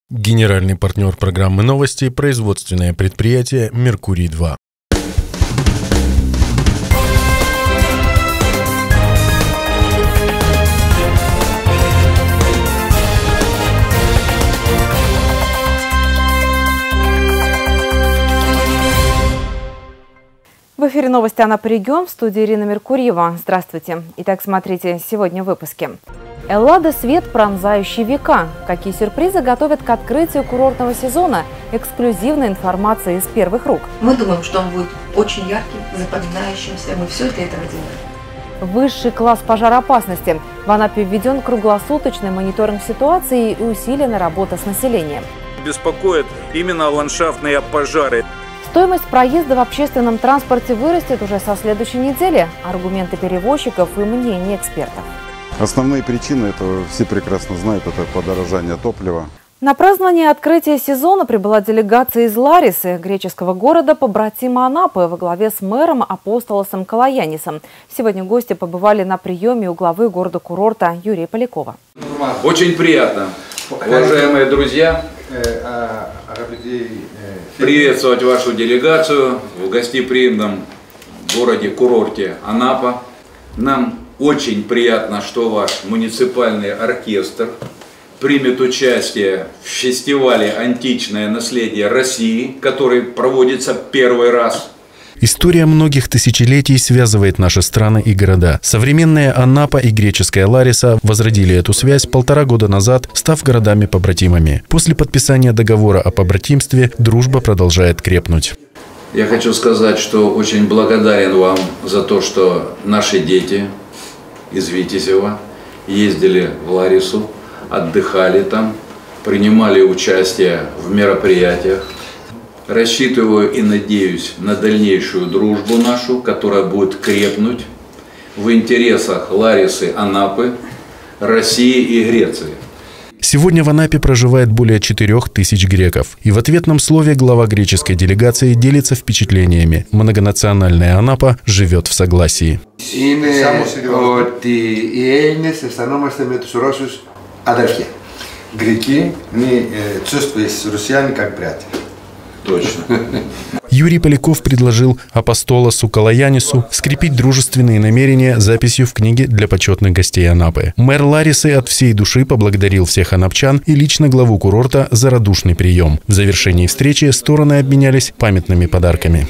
Генеральный партнер программы «Новости» – производственное предприятие «Меркурий-2». В эфире новости Анапа Регион, в студии Ирина Меркурьева. Здравствуйте. Итак, смотрите сегодня в выпуске. Эллада свет, пронзающий века. Какие сюрпризы готовят к открытию курортного сезона? Эксклюзивная информация из первых рук. Мы думаем, что он будет очень ярким, запоминающимся. Мы все для этого делаем. Высший класс пожароопасности. В Анапе введен круглосуточный мониторинг ситуации и усилена работа с населением. Беспокоят именно ландшафтные пожары. Стоимость проезда в общественном транспорте вырастет уже со следующей недели. Аргументы перевозчиков и мнения экспертов. Основные причины, это все прекрасно знают, это подорожание топлива. На празднование открытия сезона прибыла делегация из Ларисы, греческого города побратима Анапы, во главе с мэром Апостолосом Калаянисом. Сегодня гости побывали на приеме у главы города-курорта Юрия Полякова. Очень приятно, уважаемые друзья, приветствовать вашу делегацию в гостеприимном городе-курорте Анапа. Нам очень приятно, что ваш муниципальный оркестр примет участие в фестивале «Античное наследие России», который проводится первый раз. История многих тысячелетий связывает наши страны и города. Современная Анапа и греческая Лариса возродили эту связь 1,5 года назад, став городами-побратимами. После подписания договора о побратимстве дружба продолжает крепнуть. Я хочу сказать, что очень благодарен вам за то, что наши дети из Витязева ездили в Ларису, отдыхали там, принимали участие в мероприятиях. Рассчитываю и надеюсь на дальнейшую дружбу нашу, которая будет крепнуть в интересах Ларисы, Анапы, России и Греции. Сегодня в Анапе проживает более 4000 греков. И в ответном слове глава греческой делегации делится впечатлениями. Многонациональная Анапа живет в согласии. Греки, мы чувствуем россияне как братья. Точно. Юрий Поляков предложил Апостолосу Калаянису скрепить дружественные намерения записью в книге для почетных гостей Анапы. Мэр Ларисы от всей души поблагодарил всех анапчан и лично главу курорта за радушный прием. В завершении встречи стороны обменялись памятными подарками.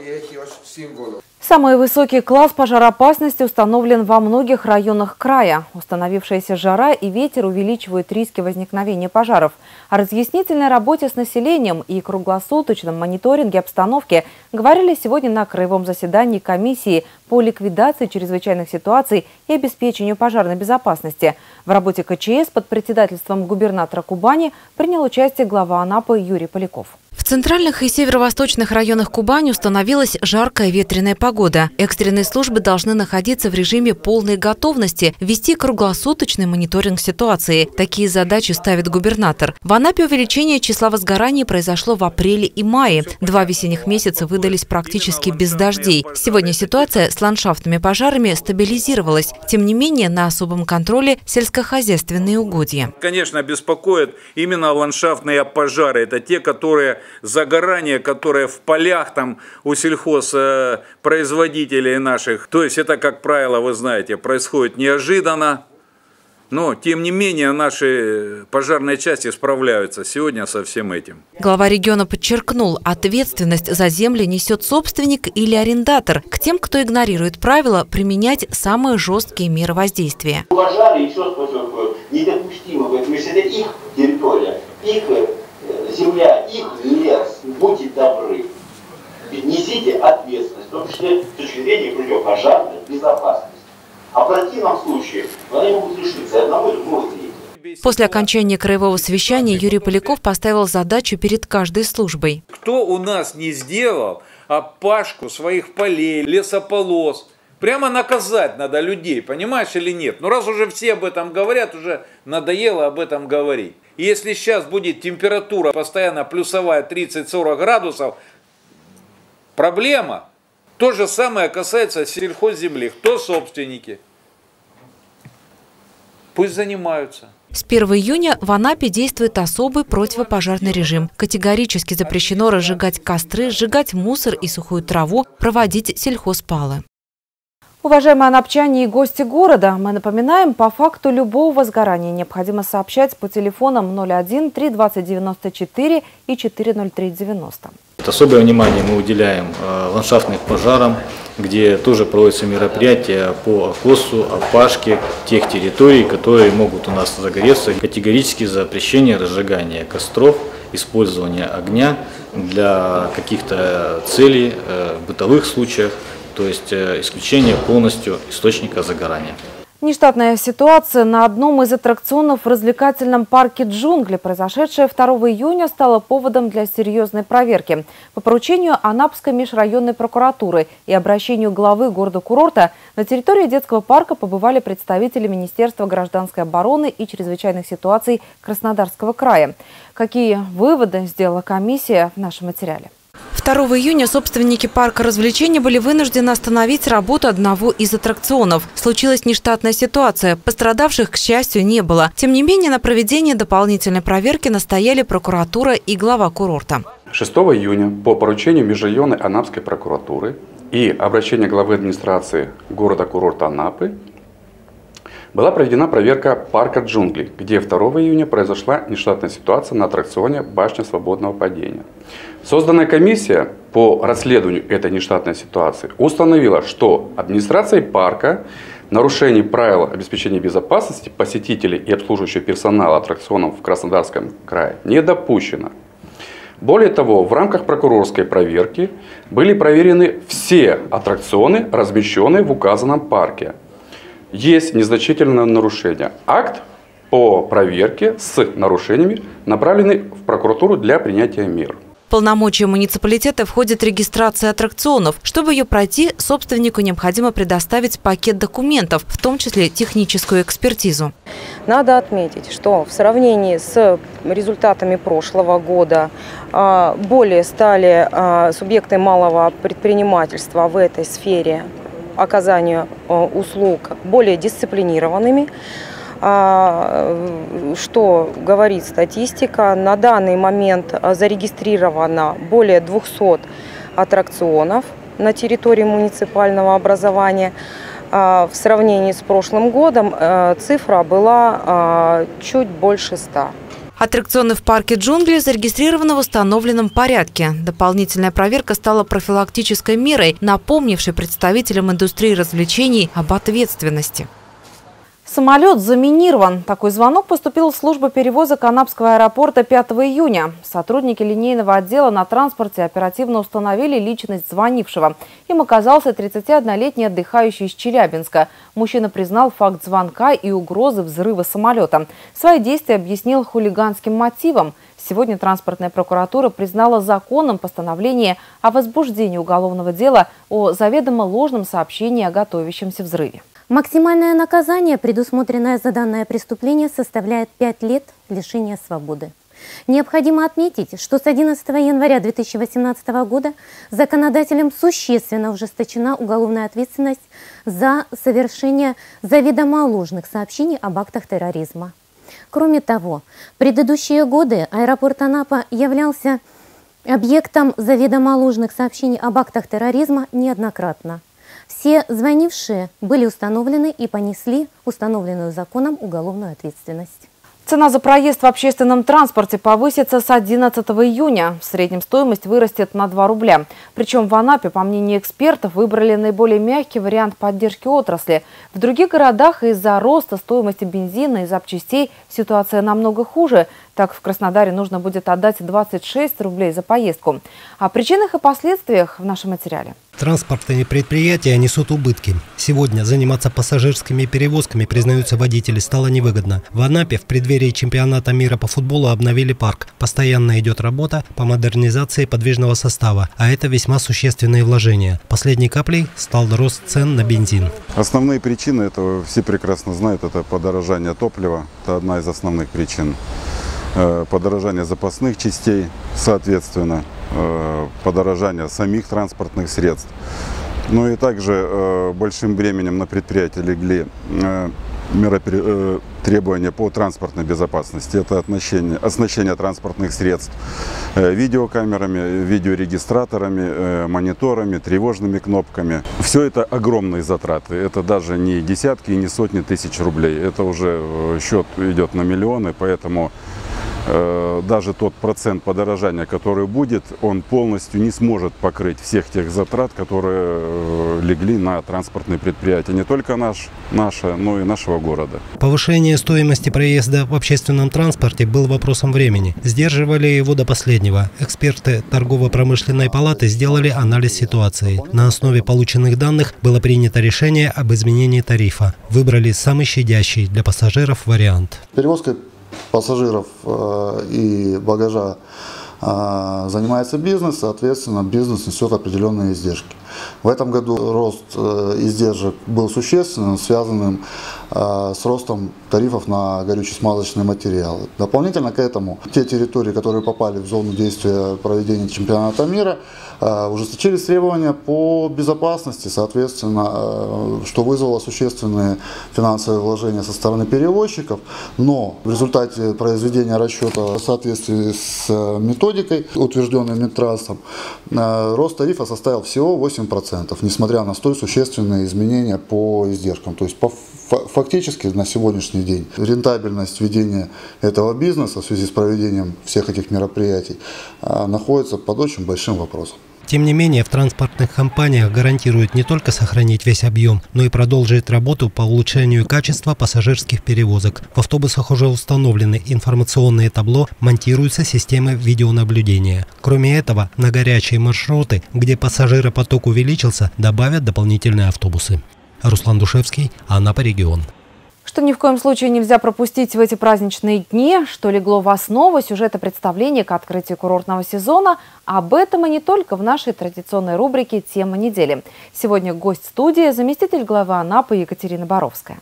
Самый высокий класс пожароопасности установлен во многих районах края. Установившаяся жара и ветер увеличивают риски возникновения пожаров. О разъяснительной работе с населением и круглосуточном мониторинге обстановки говорили сегодня на краевом заседании комиссии по ликвидации чрезвычайных ситуаций и обеспечению пожарной безопасности. В работе КЧС под председательством губернатора Кубани принял участие глава Анапы Юрий Поляков. В центральных и северо-восточных районах Кубани установилась жаркая ветреная погода. Экстренные службы должны находиться в режиме полной готовности, вести круглосуточный мониторинг ситуации. Такие задачи ставит губернатор. В Анапе увеличение числа возгораний произошло в апреле и мае. 2 весенних месяца выдались практически без дождей. Сегодня ситуация с ландшафтными пожарами стабилизировалась. Тем не менее, на особом контроле сельскохозяйственные угодья. Конечно, беспокоят именно ландшафтные пожары. Это те, которые загорания, которые в полях там у сельхозпроизводителей наших. То есть это, как правило, вы знаете, происходит неожиданно. Но, тем не менее, наши пожарные части справляются сегодня со всем этим. Глава региона подчеркнул, ответственность за земли несет собственник или арендатор. К тем, кто игнорирует правила, применять самые жесткие меры воздействия. Пожары еще недопустимо, поэтому если это их территория, их земля, их лес, будьте добры, несите ответственность, в том числе с точки зрения противопожарной безопасности. А в противном случае они могут лишиться одного и другого третьего. После окончания краевого совещания Юрий Поляков поставил задачу перед каждой службой. Кто у нас не сделал опашку своих полей, лесополос, прямо наказать надо людей, понимаешь или нет? Ну раз уже все об этом говорят, уже надоело об этом говорить. И если сейчас будет температура постоянно плюсовая 30-40 градусов, проблема. То же самое касается сельхозземли. Кто собственники? Пусть занимаются. С 1 июня в Анапе действует особый противопожарный режим. Категорически запрещено разжигать костры, сжигать мусор и сухую траву, проводить сельхозпалы. Уважаемые анапчане и гости города, мы напоминаем, по факту любого возгорания необходимо сообщать по телефонам 01 320 94 и 40390. Особое внимание мы уделяем ландшафтным пожарам, где тоже проводятся мероприятия по окосу, опашке тех территорий, которые могут у нас загореться. Категорически запрещение разжигания костров, использования огня для каких-то целей в бытовых случаях, то есть исключение полностью источника загорания. Нештатная ситуация на одном из аттракционов в развлекательном парке «Джунгли», произошедшая 2 июня, стала поводом для серьезной проверки. По поручению Анапской межрайонной прокуратуры и обращению главы города-курорта на территории детского парка побывали представители Министерства гражданской обороны и чрезвычайных ситуаций Краснодарского края. Какие выводы сделала комиссия, в нашем материале. 2 июня собственники парка развлечений были вынуждены остановить работу одного из аттракционов. Случилась нештатная ситуация. Пострадавших, к счастью, не было. Тем не менее, на проведение дополнительной проверки настояли прокуратура и глава курорта. 6 июня по поручению межрайонной Анапской прокуратуры и обращения главы администрации города-курорта Анапы была проведена проверка парка «Джунгли», где 2 июня произошла нештатная ситуация на аттракционе «Башня свободного падения». Созданная комиссия по расследованию этой нештатной ситуации установила, что администрацией парка нарушений правил обеспечения безопасности посетителей и обслуживающего персонала аттракционов в Краснодарском крае не допущено. Более того, в рамках прокурорской проверки были проверены все аттракционы, размещенные в указанном парке. Есть незначительное нарушение. Акт по проверке с нарушениями направлены в прокуратуру для принятия мер. В полномочия муниципалитета входит регистрация аттракционов. Чтобы ее пройти, собственнику необходимо предоставить пакет документов, в том числе техническую экспертизу. Надо отметить, что в сравнении с результатами прошлого года более стали субъекты малого предпринимательства в этой сфере оказанию услуг более дисциплинированными. Что говорит статистика, на данный момент зарегистрировано более 200 аттракционов на территории муниципального образования. В сравнении с прошлым годом цифра была чуть больше 100. Аттракционы в парке «Джунгли» зарегистрированы в установленном порядке. Дополнительная проверка стала профилактической мерой, напомнившей представителям индустрии развлечений об ответственности. Самолет заминирован. Такой звонок поступил в службу перевозок Анапского аэропорта 5 июня. Сотрудники линейного отдела на транспорте оперативно установили личность звонившего. Им оказался 31-летний отдыхающий из Челябинска. Мужчина признал факт звонка и угрозы взрыва самолета. Свои действия объяснил хулиганским мотивом. Сегодня транспортная прокуратура признала законным постановление о возбуждении уголовного дела о заведомо ложном сообщении о готовящемся взрыве. Максимальное наказание, предусмотренное за данное преступление, составляет 5 лет лишения свободы. Необходимо отметить, что с 11 января 2018 года законодателем существенно ужесточена уголовная ответственность за совершение заведомо ложных сообщений об актах терроризма. Кроме того, в предыдущие годы аэропорт Анапа являлся объектом заведомо ложных сообщений об актах терроризма неоднократно. Все звонившие были установлены и понесли установленную законом уголовную ответственность. Цена за проезд в общественном транспорте повысится с 11 июня. В среднем стоимость вырастет на 2 рубля. Причем в Анапе, по мнению экспертов, выбрали наиболее мягкий вариант поддержки отрасли. В других городах из-за роста стоимости бензина и запчастей ситуация намного хуже. Так, в Краснодаре нужно будет отдать 26 рублей за поездку. О причинах и последствиях в нашем материале. Транспортные предприятия несут убытки. Сегодня заниматься пассажирскими перевозками, признаются водители, стало невыгодно. В Анапе в преддверии чемпионата мира по футболу обновили парк. Постоянно идет работа по модернизации подвижного состава, а это весьма существенные вложения. Последней каплей стал рост цен на бензин. Основные причины, это все прекрасно знают, это подорожание топлива. Это одна из основных причин. Подорожание запасных частей, соответственно, подорожание самих транспортных средств. Ну и также большим бременем на предприятие легли требования по транспортной безопасности. Это оснащение транспортных средств видеокамерами, видеорегистраторами, мониторами, тревожными кнопками. Все это огромные затраты. Это даже не десятки и не сотни тысяч рублей. Это уже счет идет на миллионы, поэтому даже тот процент подорожания, который будет, он полностью не сможет покрыть всех тех затрат, которые легли на транспортные предприятия. Не только наше, но и нашего города. Повышение стоимости проезда в общественном транспорте был вопросом времени. Сдерживали его до последнего. Эксперты торгово-промышленной палаты сделали анализ ситуации. На основе полученных данных было принято решение об изменении тарифа. Выбрали самый щадящий для пассажиров вариант. Перевозкой пассажиров и багажа занимается бизнес, соответственно, бизнес несет определенные издержки. В этом году рост издержек был существенным, связанным с ростом тарифов на горюче-смазочные материалы. Дополнительно к этому, те территории, которые попали в зону действия проведения чемпионата мира, ужесточились требования по безопасности, соответственно, что вызвало существенные финансовые вложения со стороны перевозчиков. Но в результате произведения расчета в соответствии с методикой, утвержденной Минтрансом, рост тарифа составил всего 8%, несмотря на столь существенные изменения по издержкам. То есть фактически на сегодняшний день рентабельность ведения этого бизнеса в связи с проведением всех этих мероприятий находится под очень большим вопросом. Тем не менее, в транспортных компаниях гарантируют не только сохранить весь объем, но и продолжить работу по улучшению качества пассажирских перевозок. В автобусах уже установлены информационные табло, монтируются системы видеонаблюдения. Кроме этого, на горячие маршруты, где пассажиропоток увеличился, добавят дополнительные автобусы. Руслан Душевский, Анапа, регион. Что ни в коем случае нельзя пропустить в эти праздничные дни, что легло в основу сюжета представления к открытию курортного сезона, об этом и не только в нашей традиционной рубрике «Тема недели». Сегодня гость студии – заместитель главы Анапы Екатерина Боровская.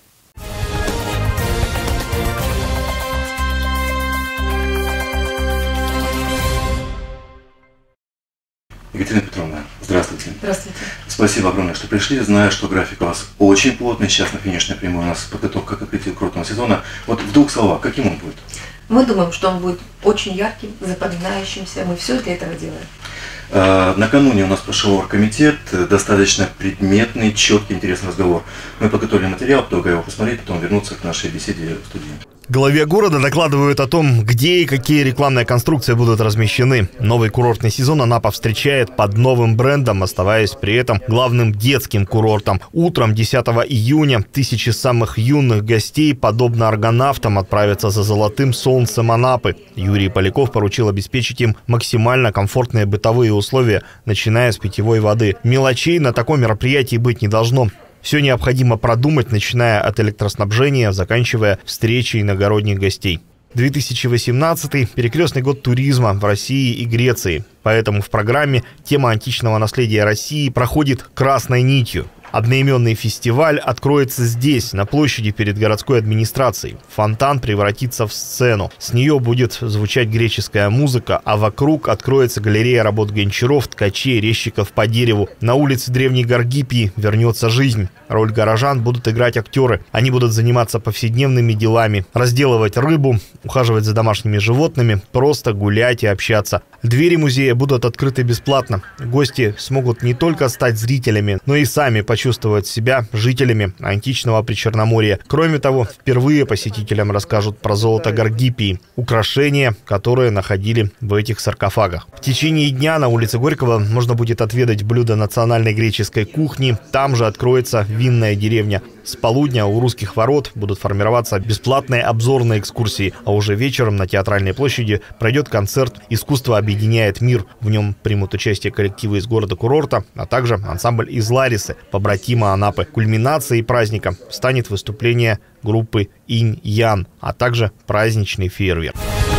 Екатерина Петровна, здравствуйте. Здравствуйте. Спасибо огромное, что пришли. Знаю, что график у вас очень плотный. Сейчас на финишной прямой у нас подготовка к открытию курортного сезона. Вот в двух словах, каким он будет? Мы думаем, что он будет очень ярким, запоминающимся. Мы все для этого делаем. Накануне у нас прошел оргкомитет, достаточно предметный, четкий, интересный разговор. Мы подготовили материал, только его посмотреть, потом вернуться к нашей беседе в студии. Главе города докладывают о том, где и какие рекламные конструкции будут размещены. Новый курортный сезон Анапа встречает под новым брендом, оставаясь при этом главным детским курортом. Утром 10 июня тысячи самых юных гостей, подобно аргонавтам, отправятся за золотым солнцем Анапы. Юрий Поляков поручил обеспечить им максимально комфортные бытовые условия, начиная с питьевой воды. Мелочей на таком мероприятии быть не должно. Все необходимо продумать, начиная от электроснабжения, заканчивая встречей иногородних гостей. 2018-й – перекрестный год туризма в России и Греции. Поэтому в программе тема античного наследия России проходит красной нитью. Одноименный фестиваль откроется здесь, на площади перед городской администрацией. Фонтан превратится в сцену. С нее будет звучать греческая музыка, а вокруг откроется галерея работ гончаров, ткачей, резчиков по дереву. На улице Древней Гаргипии вернется жизнь. Роль горожан будут играть актеры. Они будут заниматься повседневными делами, разделывать рыбу, ухаживать за домашними животными, просто гулять и общаться. Двери музея будут открыты бесплатно. Гости смогут не только стать зрителями, но и сами почувствовать себя жителями античного Причерноморья. Кроме того, впервые посетителям расскажут про золото Гаргипии, украшения, которые находили в этих саркофагах. В течение дня на улице Горького можно будет отведать блюда национальной греческой кухни. Там же откроется винная деревня. С полудня у Русских ворот будут формироваться бесплатные обзорные экскурсии, а уже вечером на Театральной площади пройдет концерт «Искусство объединяет мир». В нем примут участие коллективы из города-курорта, а также ансамбль из Ларисы, побратима Анапы. Кульминацией праздника станет выступление группы «Инь-Ян», а также праздничный фейерверк.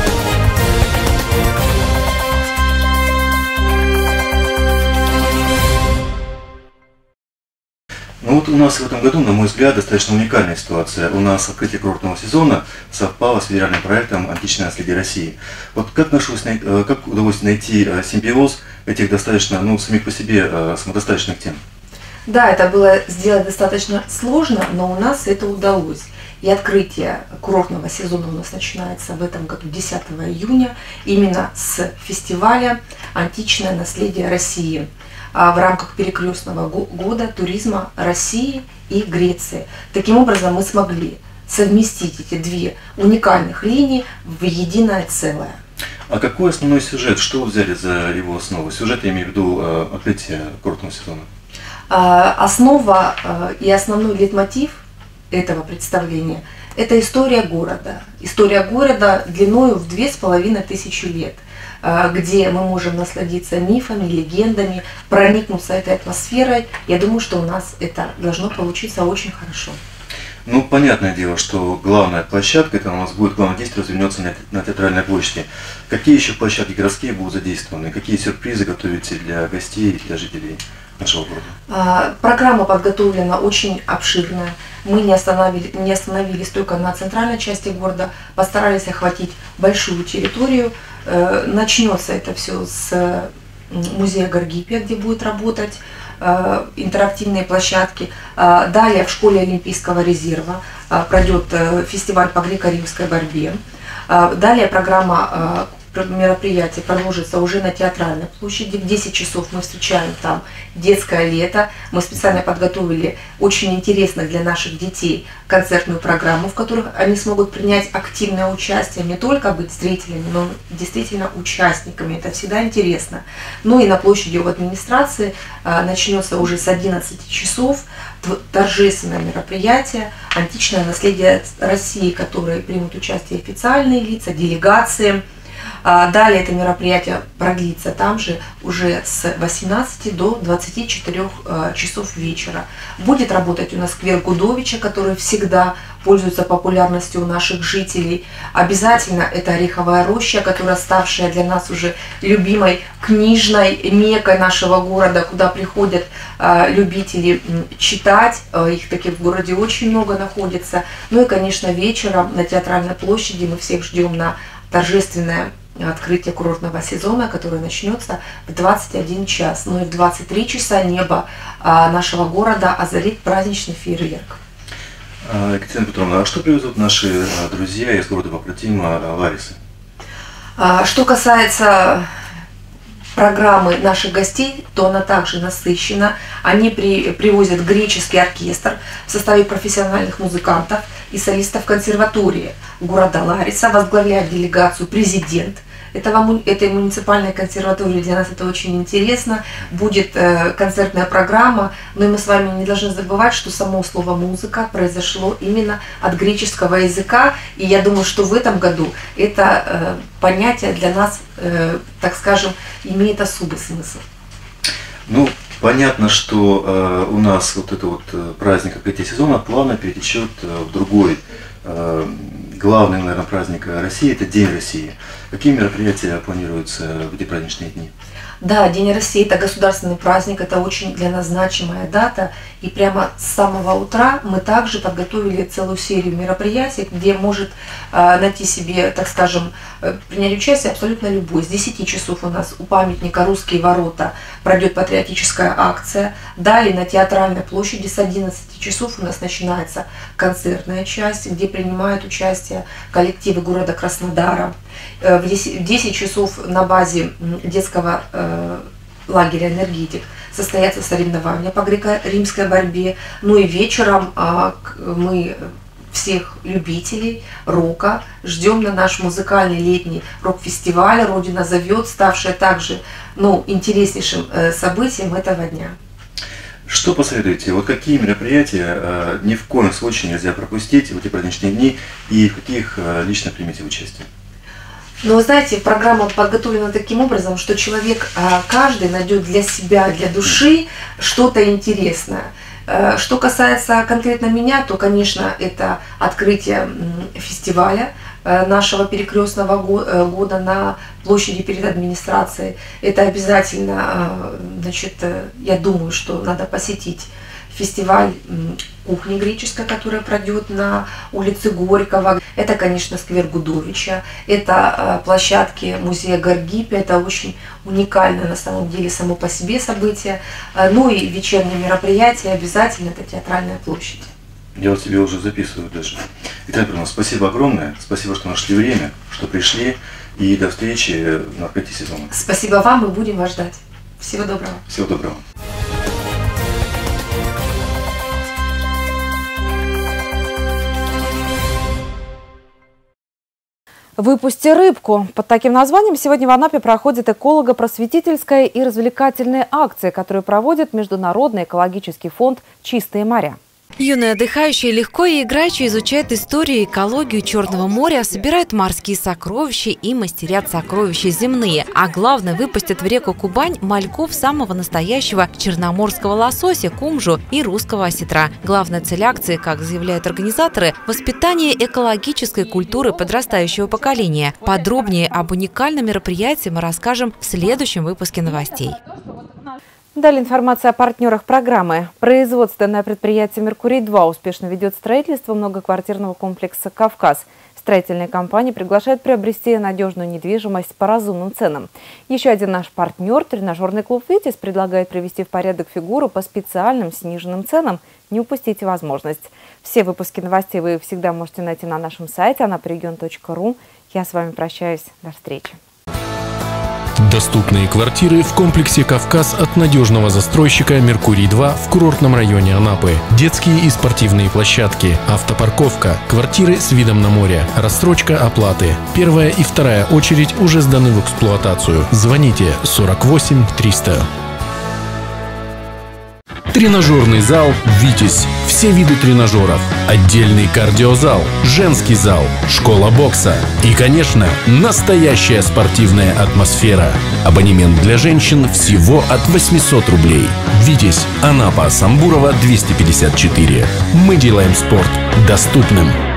Ну вот у нас в этом году, на мой взгляд, достаточно уникальная ситуация. У нас открытие курортного сезона совпало с федеральным проектом «Античное наследие России». Вот как удалось найти симбиоз этих достаточно, самих по себе самодостаточных тем? Да, это было сделать достаточно сложно, но у нас это удалось. И открытие курортного сезона у нас начинается в этом году 10 июня, именно с фестиваля «Античное наследие России» в рамках перекрестного года туризма России и Греции. Таким образом мы смогли совместить эти две уникальных линии в единое целое. А какой основной сюжет? Что вы взяли за его основу? Сюжет, я имею в виду открытие курортного сезона. Основа и основной лейтмотив этого представления – это история города. История города длиною в 2500 лет, где мы можем насладиться мифами, легендами, проникнуться этой атмосферой. Я думаю, что у нас это должно получиться очень хорошо. Ну, понятное дело, что главная площадка, это у нас будет главное действие, развернется на Театральной площади. Какие еще площадки городские будут задействованы? Какие сюрпризы готовите для гостей и для жителей нашего города? Программа подготовлена очень обширная. Мы не остановились только на центральной части города, постарались охватить большую территорию. Начнется это все с музея Гаргипия, где будет работать интерактивные площадки. Далее в школе Олимпийского резерва пройдет фестиваль по греко-римской борьбе. Далее программа мероприятий продолжится уже на Театральной площади. В 10 часов мы встречаем там детское лето. Мы специально подготовили очень интересную для наших детей концертную программу, в которой они смогут принять активное участие, не только быть зрителями, но действительно участниками. Это всегда интересно. Ну и на площади у администрации начнется уже с 11 часов торжественное мероприятие «Античное наследие России», в которой примут участие официальные лица, делегации. Далее это мероприятие продлится там же уже с 18 до 24 часов вечера. Будет работать у нас сквер Гудовича, который всегда пользуется популярностью у наших жителей. Обязательно это Ореховая роща, которая ставшая для нас уже любимой книжной меккой нашего города, куда приходят любители читать. Их таких в городе очень много находится. Ну и, конечно, вечером на Театральной площади мы всех ждем на торжественное открытие курортного сезона, которое начнется в 21 час. Ну и в 23 часа небо нашего города озарит праздничный фейерверк. Екатерина Петровна, а что привезут наши друзья из города побратима Ларисы? Что касается программы наших гостей, то она также насыщена. Они привозят греческий оркестр в составе профессиональных музыкантов и солистов консерватории города Лариса. Возглавляет делегацию президент этой муниципальной консерватории. Для нас это очень интересно. Будет концертная программа, но и мы с вами не должны забывать, что само слово «музыка» произошло именно от греческого языка. И я думаю, что в этом году это понятие для нас, так скажем, имеет особый смысл. Ну, понятно, что у нас вот этот вот праздник открытия сезона плавно перетечет в другой главный, наверное, праздник России – это День России. Какие мероприятия планируются в эти праздничные дни? Да, День России – это государственный праздник, это очень для нас значимая дата. И прямо с самого утра мы также подготовили целую серию мероприятий, где может найти себе, так скажем, принять участие абсолютно любой. С 10 часов у нас у памятника «Русские ворота» пройдет патриотическая акция. Далее на Театральной площади с 11 часов у нас начинается концертная часть, где принимают участие коллективы города Краснодара. В 10 часов на базе детского лагеря «Энергетик» состоятся соревнования по греко-римской борьбе. Ну и вечером мы всех любителей рока ждем на наш музыкальный летний рок-фестиваль «Родина зовет», ставший также интереснейшим событием этого дня. Что посоветуете? Вот какие мероприятия ни в коем случае нельзя пропустить в эти праздничные дни и в каких лично примете участие? Но вы знаете, программа подготовлена таким образом, что человек, каждый найдет для себя, для души что-то интересное. Что касается конкретно меня, то, конечно, это открытие фестиваля нашего перекрестного года на площади перед администрацией. Это обязательно, значит, я думаю, что надо посетить фестиваль кухни греческой, которая пройдет на улице Горького. Это, конечно, сквер Гудовича, это площадки музея Гаргипия, это очень уникальное на самом деле само по себе событие. Ну и вечерние мероприятия обязательно, это Театральная площадь. Я вот себе уже записываю даже. Итак, Bruno, спасибо огромное. Спасибо, что нашли время, что пришли. И до встречи на открытии сезона. Спасибо вам, мы будем вас ждать. Всего доброго. Всего доброго. «Выпусти рыбку». Под таким названием сегодня в Анапе проходит эколого-просветительская и развлекательная акция, которую проводит Международный экологический фонд «Чистые моря». Юные отдыхающие легко и играюще изучают историю и экологию Черного моря, собирают морские сокровища и мастерят сокровища земные. А главное, выпустят в реку Кубань мальков самого настоящего черноморского лосося, кумжу и русского осетра. Главная цель акции, как заявляют организаторы, воспитание экологической культуры подрастающего поколения. Подробнее об уникальном мероприятии мы расскажем в следующем выпуске новостей. Далее информация о партнерах программы. Производственное предприятие «Меркурий-2» успешно ведет строительство многоквартирного комплекса «Кавказ». Строительные компании приглашают приобрести надежную недвижимость по разумным ценам. Еще один наш партнер, тренажерный клуб «Витязь», предлагает привести в порядок фигуру по специальным сниженным ценам. Не упустите возможность. Все выпуски новостей вы всегда можете найти на нашем сайте anaporegion.ru. Я с вами прощаюсь. До встречи. Доступные квартиры в комплексе «Кавказ» от надежного застройщика «Меркурий-2» в курортном районе Анапы. Детские и спортивные площадки, автопарковка, квартиры с видом на море, рассрочка оплаты. Первая и вторая очередь уже сданы в эксплуатацию. Звоните 48 300. Тренажерный зал «Витязь». Все виды тренажеров. Отдельный кардиозал, женский зал, школа бокса. И, конечно, настоящая спортивная атмосфера. Абонемент для женщин всего от 800 рублей. «Витязь», Анапа, Самбурова, 254. Мы делаем спорт доступным.